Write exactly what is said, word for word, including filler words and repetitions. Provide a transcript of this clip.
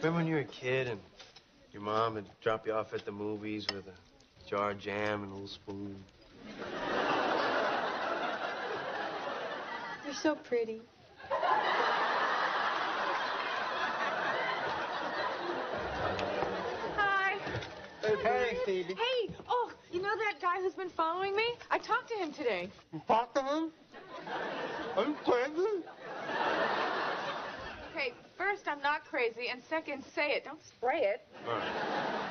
Remember when you were a kid and your mom would drop you off at the movies with a jar of jam and a little spoon? You're so pretty. Hi. Hey, Phoebe. Hey, oh, you know that guy who's been following me? I talked to him today. You talked to him? Are you crazy? Okay, first, I'm not crazy, and second, say it. Don't spray it. All right.